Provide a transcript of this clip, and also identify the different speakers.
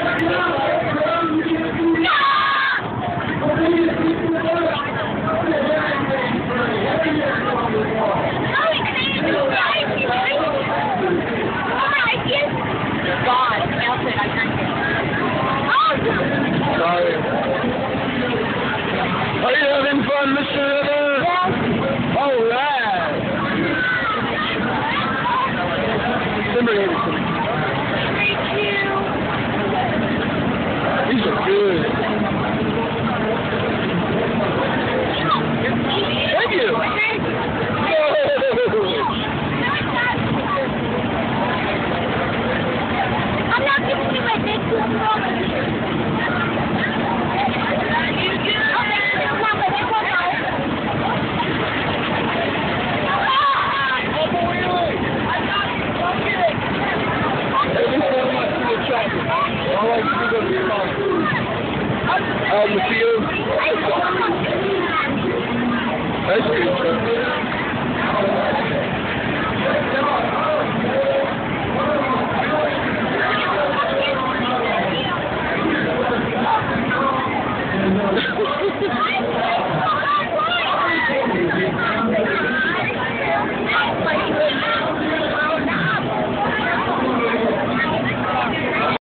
Speaker 1: Are you having fun, Mr. River? Yeah. All right. These are good. Thank you.
Speaker 2: I'm not giving you my big
Speaker 1: That's good.